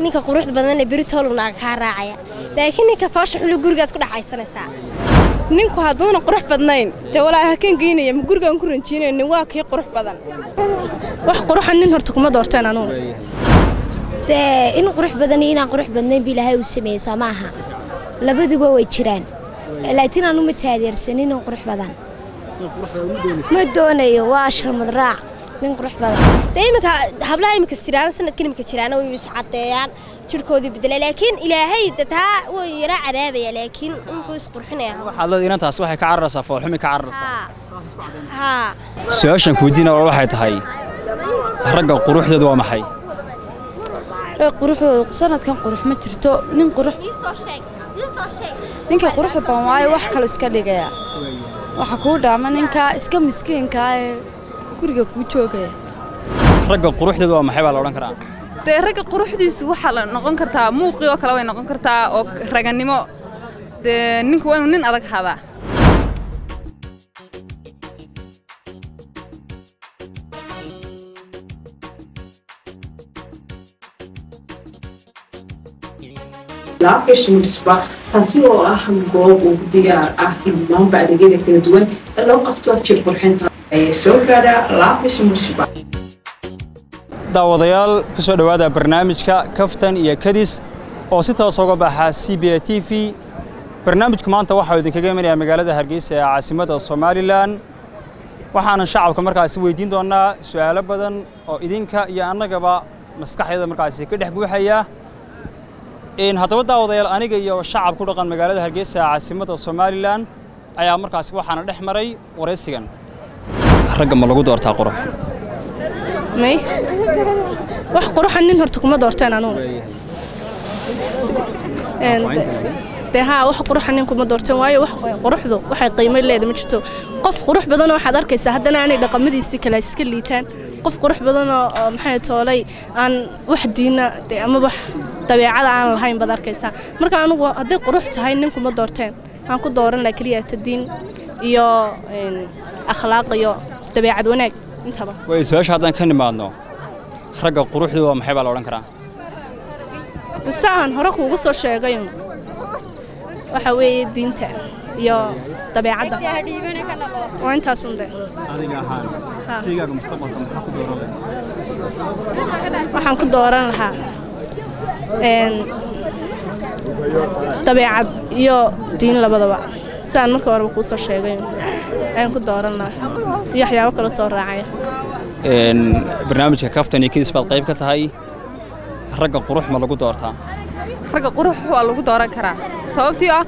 ninka quruxda badan ee Britolna ka raacaya laakiin ninka faashion xulu gurigaad ku dhaxaysanaysaa ninku haduuna qurux badnayn te walaa hakan geynaya ma gurigan ku ranjiinayna waa kii qurux badan wax qurux nin horta kuma doortaan anu in qurux badan iyo inaan qurux badnayn bilaahay u sameeyay maaha labaduba way jiraan laakiin aanu ma taageersanin in qurux badan ma doonayo waa sharmad raac min qurux badan deemka hablaha imika jiraan sanadkan imika jiraan oo is cadeeyaan jirkoodii beddelay laakiin ilaahay taa way yara cadaabaya laakiin inuu is qurxinaya waxa la inantaas waxay ka cararaysaa foolxumi ka cararaysaa su'aashan ku diina waxay tahay ragga quruxdoodu waa maxay quruxdoodu sanadkan qurux ma jirto nin qurux ninka quruxda badan waayo wax kale iska dhigaya waxa ku dhaama ninka iska miskiinka ee guriga ku joogaya ragga quruxdoodu waa maxay baa la oran karaa de ragga quruxdiisu waxa la noqon kartaa muuqi oo kale way noqon kartaa oo raganimo de ninku waa inuu nin adag hada laafis munisba taasi oo ah goob uu diyaar ah in maanta adeegyada kala duwan loo qabto jir qurxinta ay soo gaadha laafis munisba daawadayaal ku soo dhawaada barnaamijka kaftan iyo kadis oo si toos uga baxa CBA TV barnaamijku maanta waxa uu idinkaga imanayaa magaalada Hargeysa ee caasimadda Soomaaliland waxaana shacabka markaas weydiin doonaa su'aalo badan oo idinka iyo annagaba maskaxdeeda markaas ka dhex guuxaya haddaba daawadayaal aniga iyo shacab ku dhaqan magaalada Hargeysa ee caasimadda Soomaaliland ayaa markaas waxaana dhex maray wareysigan ragga ma lagu doortaa qurux may wax qurux nin horta kuma doortaan anu ها wax qurux nin kuma doortaan waayo wax quruxdu waxay qiimo leedahay ma jirto qof qurux badan oo waxaad arkaysaa haddana aanay dhaqamadiisa kala iska liitaan qof qurux badan oo maxay toolay aan wax diina ama wax dabeecad aan lahayn bad arkaysaa marka anigu haday qurux tahay nin kuma doortaan aan ku dooran la kaliya tadiin iyo akhlaaq iyo dabeecad wanaag intaba way su'aasha hadan ka nimaadno ragga quruxdu waa maxay baa la oran karaa saan hore kuugu soo sheegay waxa weeye diinta iyo dabeecadda waa intaas unde adiga ahaan sigaaga mustaqbalka maxaa ku dooran waxaan ku dooran lahaa dabeecad iyo diin labadaba saan markii hore ku soo sheegay aan ku dooran lahaa iyo waxyaabo kale soo raacay barnaamijka kaftan iyo kadis baad qayb ka tahay ragga qurux ma lagu doortaa ragga qurux waa lagu dooran karaa sababtii ah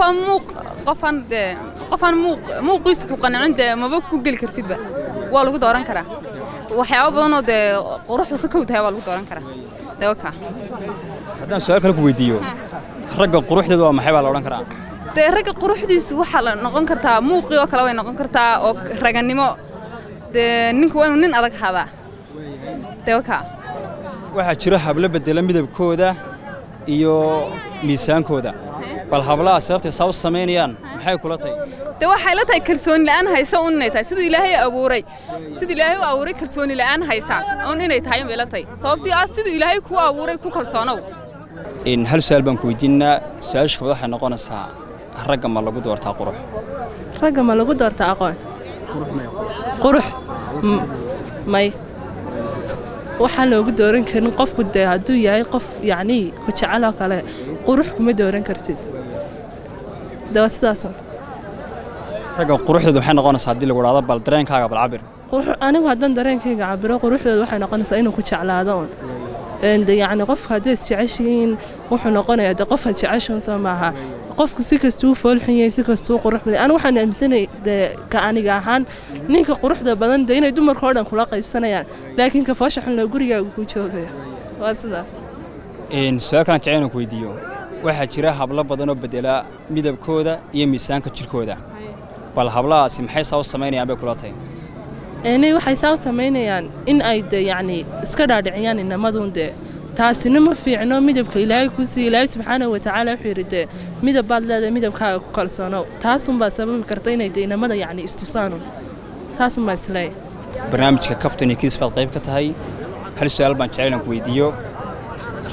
qofan muuqiisa ku qancin maba ku gali kartidba waa lagu dooran karaa waxyaabo badan oo quruxdu ka kowdahay waa lagu dooran karaa dawka haddaan su'aal kale ku weydiiyo ragga quruxdoodu waa maxay baa la oran karaa ragga quruxdiisu waxa la noqon kartaa muuqi oo kale way noqon kartaa oo raganimo ninku waa inuu nin adag hada dawka waxa jira hablo bedela midabkooda iyo miisaankooda bal hablaha sababtay saw sameeyaan maxay kula tahay waxay la tahay kalsooni la'aan hayso un inay tahay sidii ilaahay u abuuray kalsooni la'aan haysa un inay tahay la tahay sababtii ah sidii ilaahay ku abuuray ku kalsoonow in hal su'aal baan ku weydiinaa su'aasha waxay noqonaysaa ragga ma lagu doortaa qurux ragga ma lagu doortaa aqoon qurux may waxa loogu dooran karin qofku haduu yahay qof yaani ku jecel kale qurux kuma dooran kartid sidaas ragga quruxdoodu waxay noqonaysaa hadii lagu raado bal dareenkaaga bal cabir qurux anigu hadan dareenkayga cabiro quruxdoodu waxay noqonaysaa inuu ku jeclaado yaani qof hadii jeceshiin wuxuu noqonayaa qof jeceshan Soomaha qofku si kastuu foolxin yahay si kastuu qurux badan anigu waxaan aaminsanay ka aniga ahaan ninka quruxda badan inay dumarka oo dhan kula qaybsanayaan laakiin ka faashaxan la guriga ku joogaya waa sidaas su'aal kan jecel ku weydiiyo waxa jira hablo badan oo bedela midabkooda iyo miisaanka jirkooda bal hablahaasi maxay soo sameeyaan bay kula tahay waxay soo sameeyaan in ay yaani iska dhaadhiciyaan inamadun taasina ma fiicno midabka Ilaahay ku si Ilaahay subhanahu wa ta'ala xiriirte midab baad leedahay midabkaaga ku kalsoono taasun baa sababi karta inay deynamada yaani istusaano taasun baa islay barnaamijka kaftan iyo kadis baad qayb ka tahay hal su'aal baan jeclaan ku weydiiyo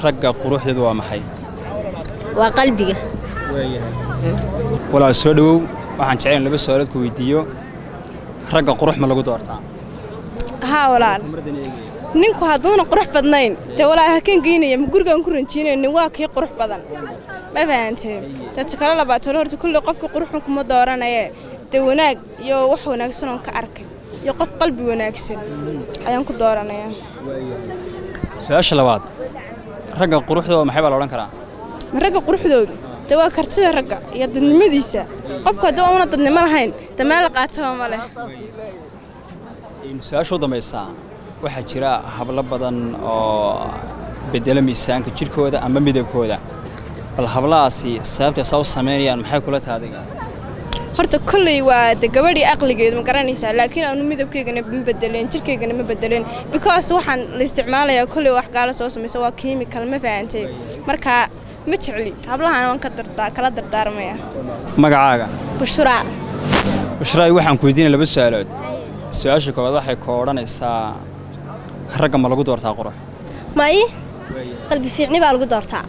ragga quruxdeedu waa maxay waa qalbiga walaal soo dhawow waxaan jeclaan laba su'aalood ku weydiiyo ragga qurux ma lagu doortaa haa walaal ninku hadduuna qurux badnayn dee walaal halkan geynaya ma gurigaan ku ranjiinaynin waa kii qurux badan ma fahanteen dadka kale labaatan horta kulli qofka quruxun kuma dooranaye dee wanaag iyo wax wanaagsan oon ka arkay iyo qof qalbi wanaagsan ayaan ku dooranayaa su'aasha labaad ragga quruxdooda maxay baa la odhan karaa ma ragga quruxdoodu dee waa kartida ragga iyo dadnimadiisa qofka haddii uuna dadnimo lahayn dee meel la qaataba ma leh su'aasha u dambaysaa waxaa jira hablo badan oo bedela miisaanka jirkooda ama midabkooda bal hablahaasi sababtay saa u samaynayaan maxay kula taadiga horta kolley waa de gabadhii aqligeed ma garanaysaa laakiin aanu midabkeygana ma bedeleen jirkeygana ma bedeleen because waxaan la isticmaalayaa kolley wax gaala soo samaysa waa chemical ma fahantay marka ma jecli hablahan waan kala dardaarmaya magacaaga bushraa waxaan ku weydiinay laba su'aalood su'aasha koowaad waxay ka odhanaysaa ragga ma lagu doortaa qurux may qalbi fiicni baa lagu doortaa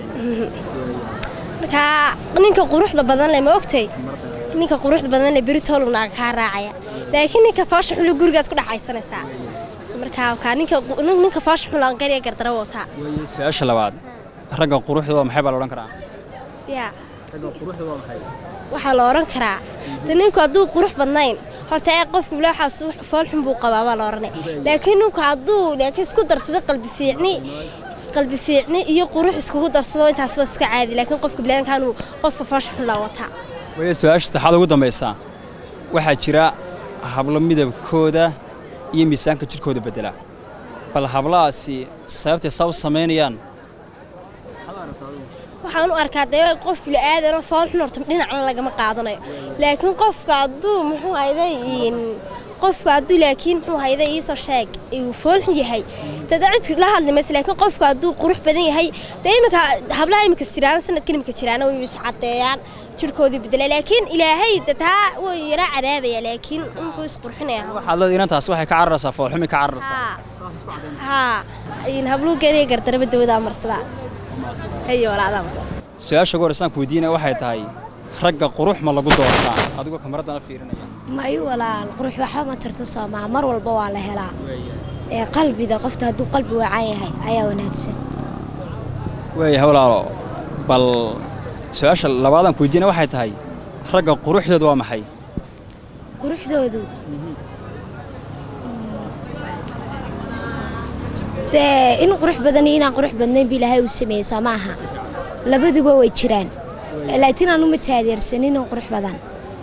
marka ninka quruxda badan leh ma ogtay ninka quruxda badan leh beri tooluna ka raacaya laakiin ninka faashion xulu gurigaad ku dhaxaysanaysaa marka ka ninka faashion xulu aan gariya gardara wata su'aasha labaad ragga quruxdooda maxay baa la odhan karaa ya ragga quruxdooda maxay waxaa la odhan karaa ninku hadduu qurux badnayn horta ee qofku bilaaxaas fool xun buu qabaa baa la oranay laakiin ninku hadduu isku darsado qalbi fiicni iyo qurux iskugu darsado intaas waa iska caadi laakiin qofka bilaadanka inuu qofka faashion xun la wataa way su'aasha taxad ugu dambaysaa waxaa jira hablo midabkooda iyo miisaanka jirkooda bedela bal hablahaasi sababtay saa u samaynayaan waxaan u arkaa dee qof bilaadan oo fool xun horta dhinacna lagama qaadanayo laakiin qofka hadduu muxuu hayday laakiin muxuu hayday iisoo sheeg uu fool xun yahay dad cid la hadlimaysa laakiin qofka hadduu qurux badan yahay dee iminka hablaha iminka jiraan sanadkan iminka jiraan way is cadeeyaan jirkoodii bedela laakiin ilaahay taa way yara cadaabaya laakiin inkuu is qurxinaya waxaad leedahay inantaas waxay ka cararaysaa fool xumi ka cararaysaa haa habluhu gariya gardaraba dawada marsadaa su'aasha ugu horreysaan ku weydiinaya waxay tahay ragga qurux ma lagu doortaa adigoo kamaradana fiirinaya ma ay walaal qurux waxba ma tarto Soomaa mar walba waa la helaa ee qalbiga qofta hadduu qalbi wacan yahay ayaa wanaagsan walaalo bal su'aasha labaadan ku weydiinaya waxay tahay ragga quruxdoodu waa maxay quruxdoodu in qurux badan iyo inaan qurux badnayn bilaahay uu sameeyay Soomaaha labaduba way jiraan laakiin aanu ma taageersanin in qurux badan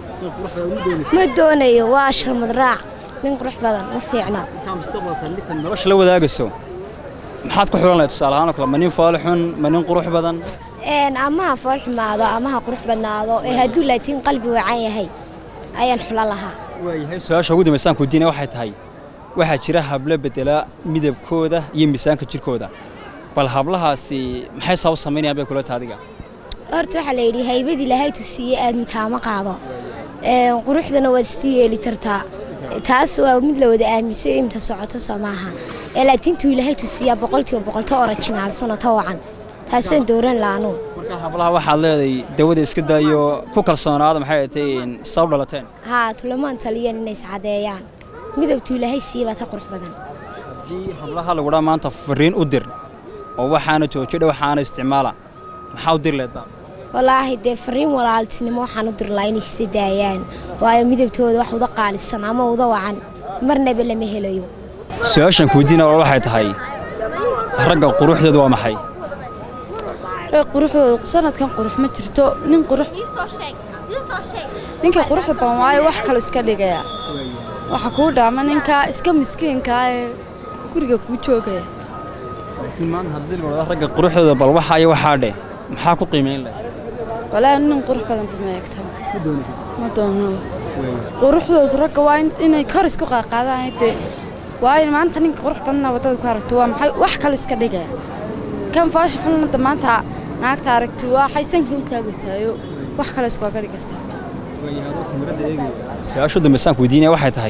ma doonayo waa sharmad raac min qurux badan ma fiicna nolosha la wadaagayso maxaad ku xulan lahayd tusaale ahaan kala manin fool xun manin qurux badan amaha fool xumaado amaha qurux badnaado hadduu laakiin qalbi wacan yahay ayaan xulan lahaa su'aasha ugu dambaysaan ku weydiinaya waxay tahay waxaa jira hablo bedela midabkooda iyo miisaanka jirkooda bal hablahaasi maxay sabab samaynayaan bay kula taadiga horta waxaa la yidhi haybad ilaahay tusiiyey aad mitaama qaado quruxdana waad istu yeeli tartaa taas waa mid la wada aaminsan inta socoto Soomaaha laakiin tuu ilaahay tusiiyaa boqolkiiba ta originaalsan oo tawacan taasaan dooran laano marka hablaha waxaad leedahay dawada iska daayo ku kalsoonaada maxay tahay sabab dhalateen haa tulamaan taliyan inay sacadeeyaan midabtu ilaahay siiba ta qurux badan hadii hablaha lagu dhaa maanta fariin u dir oo waxaana joojida waxaana isticmaala maxaa u dir leedaa wallaahi dee fariin walaaltinimo waxaan u dir lahayn istidaayaan waayo midabtooda wax wada qaalisan ama wada wacan marnaba lama helayo su'aashan ku weydiinaya waxay tahay ragga quruxdoodu waa maxay quruxdoodu sanadkan qurux ma jirto nin qurux ninka quruxda badan waayo wax kale iska dhigaya waxa ku dhaama ninka iska miskiinka ee guriga ku joogaya laakiin maanta hadii la ragga quruxdooda bal waxa ay waxa dhe maxaa ku qiimeyn leh walaa nin qurux badan ma eegto ma doono quruxdoodu ragga waa inay kor isku qaadaan waayo maanta ninka qurux badan wadada ku aragto waa maxay wax kale iska dhigaya kan faashion xunna maanta naagta aragto waa xaysan ku taagaysayo wax kale isku dhigaysaa su'aasha dambaysan ku weydiinaya waxay tahay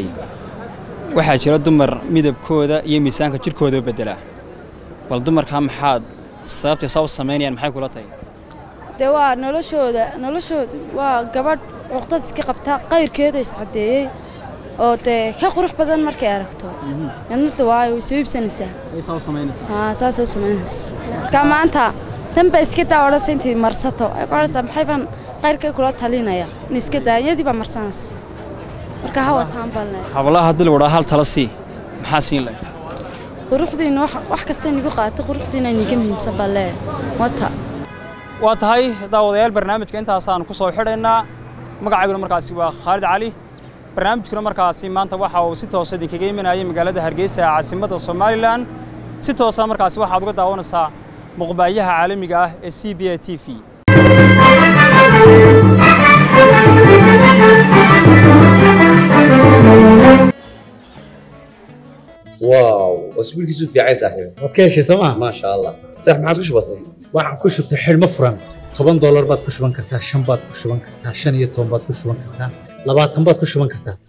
waxaa jira dumar midabkooda iyo miisaanka jirkooda bedela bal dumarka maxaad sababta sabab sameeyaan maxay kula tahay dee waa noloshooda waa gabadh cuqdad iska qabta qayrkeeda is cadeeyay oo dee ka qurux badan markay aragto inta waa soo iibsanaysaa ay sabab sameynaysaa saas oo sameynaysaa ka maanta tan ba iska daawadaysa intii marsato ay qoraysaa maxay ban qayrkay kula talinaya in iska daayadii ba marsanas marka hawa taan balna hablaha hadii wada hal tala si maxaa siin leh quruxdiina wax kasta nigu qaato quruxdiina niga muhiimsan balle wata waa tahay daawadayaal barnaamijka intaas aan ku soo xidhaynaa magacayguna markaasi waa Khalid Cali barnaamijkuna markaasi maanta waxa uu si toos ah kaga imanayay magaalada Hargeysa ee caasimadda Soomaaliland si toos ah markaasi waxaad uga daawanaysaa muqbaayaha caalamiga ah ee CBA TV واو اسبوعك يسوي في عيسى صاحبي wadkeeshi sama ما شاء الله صح ما عاد وش بصير waxaan ku shubtay xilmo furan $10 baad ku shuban kartaa 5 baad ku shuban kartaa 15 baad ku shuban kartaa 20 baad ku shuban kartaa